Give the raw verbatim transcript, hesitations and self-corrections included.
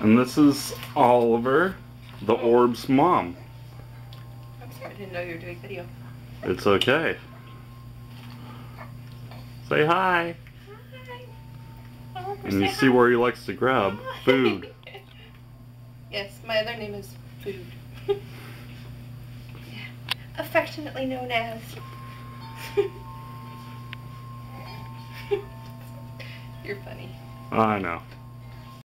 And this is Oliver, the Orb's mom. I'm sorry, I didn't know you were doing video. It's okay. Say hi. Hi. Oliver, And you say see hi. where he likes to grab food. Yes, my other name is Food. Yeah. Affectionately known as. You're funny. I know.